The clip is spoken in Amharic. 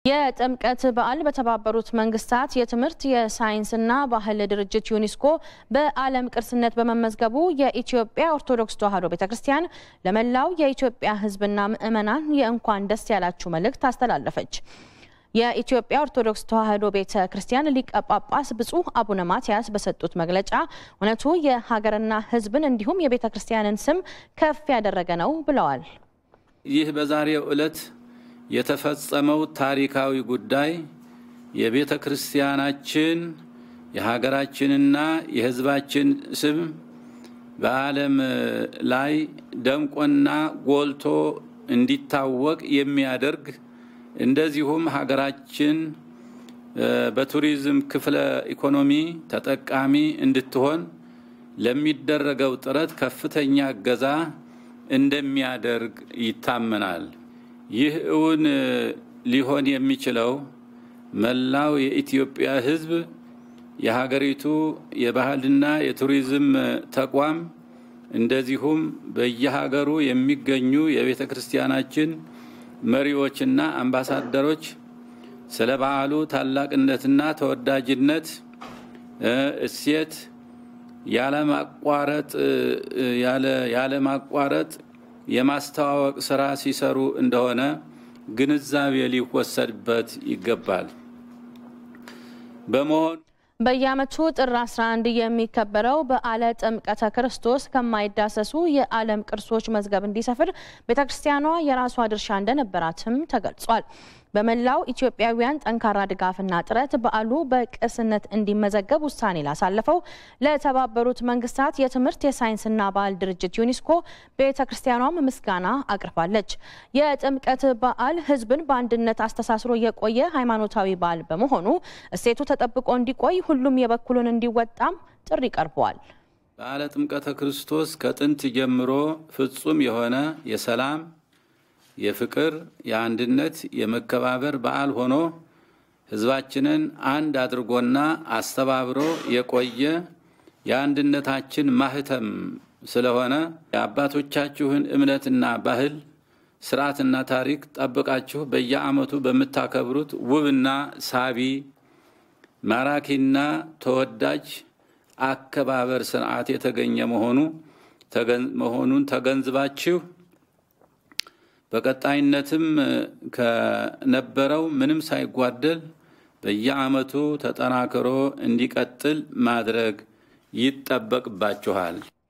የጥምቀት በዓል በተባበሩት መንግስታት የትምህርት የሳይንስና ባህል ድርጅት ዩኔስኮ በዓለም ቅርስነት በመመዝገቡ የኢትዮጵያ ኦርቶዶክስ ተዋሕዶ ቤተክርስቲያን ለመላው የኢትዮጵያ ሕዝብና ምዕመናን የእንኳን ደስ ያላችሁ መልእክት አስተላለፈች። የኢትዮጵያ ኦርቶዶክስ ተዋሕዶ ቤተክርስቲያን ሊቀ ጳጳስ ብፁዕ አቡነ ማትያስ በሰጡት መግለጫ እውነቱ የሀገርና ሕዝብን እንዲሁም የቤተክርስቲያንን ስም ከፍ ያደረገ ነው ብለዋል። ይህ በዛሬው ዕለት የተፈጸመው ታሪካዊ ጉዳይ የቤተ ክርስቲያናችን የሀገራችንና የሕዝባችን ስም በዓለም ላይ ደምቆና ጎልቶ እንዲታወቅ የሚያደርግ እንደዚሁም ሀገራችን በቱሪዝም ክፍለ ኢኮኖሚ ተጠቃሚ እንድትሆን ለሚደረገው ጥረት ከፍተኛ እገዛ እንደሚያደርግ ይታመናል። ይህ እውን ሊሆን የሚችለው መላው የኢትዮጵያ ሕዝብ የሀገሪቱ የባህልና የቱሪዝም ተቋም እንደዚሁም በየሀገሩ የሚገኙ የቤተ ክርስቲያናችን መሪዎችና አምባሳደሮች ስለ በዓሉ ታላቅነትና ተወዳጅነት እሴት ያለማቋረጥ የማስተዋወቅ ስራ ሲሰሩ እንደሆነ ግንዛቤ ሊወሰድበት ይገባል። በመሆኑ በየዓመቱ ጥር 11 የሚከበረው በዓለ ጥምቀተ ክርስቶስ ከማይዳሰሱ የዓለም ቅርሶች መዝገብ እንዲሰፍር ቤተክርስቲያኗ የራሷ ድርሻ እንደነበራትም ተገልጿል። በመላው ኢትዮጵያውያን ጠንካራ ድጋፍና ጥረት በዓሉ በቅርስነት እንዲመዘገብ ውሳኔ ላሳለፈው ለተባበሩት መንግስታት የትምህርት የሳይንስና ባህል ድርጅት ዩኔስኮ ቤተክርስቲያኗም ምስጋና አቅርባለች። የጥምቀት በዓል ሕዝብን በአንድነት አስተሳስሮ የቆየ ሃይማኖታዊ በዓል በመሆኑ እሴቱ ተጠብቆ እንዲቆይ ሁሉም የበኩሉን እንዲወጣም ጥሪ ቀርቧል። በዓለ ጥምቀተ ክርስቶስ ከጥንት ጀምሮ ፍጹም የሆነ የሰላም የፍቅር የአንድነት የመከባበር በዓል ሆኖ ሕዝባችንን አንድ አድርጎና አስተባብሮ የቆየ የአንድነታችን ማህተም ስለሆነ የአባቶቻችሁን እምነትና ባህል ስርዓትና ታሪክ ጠብቃችሁ በየዓመቱ በመታከብሩት ውብና ሳቢ ማራኪና ተወዳጅ አከባበር ስርዓት የተገኘ መሆኑን ተገንዝባችሁ በቀጣይነትም ከነበረው ምንም ሳይጓደል በየዓመቱ ተጠናክሮ እንዲቀጥል ማድረግ ይጠበቅባችኋል።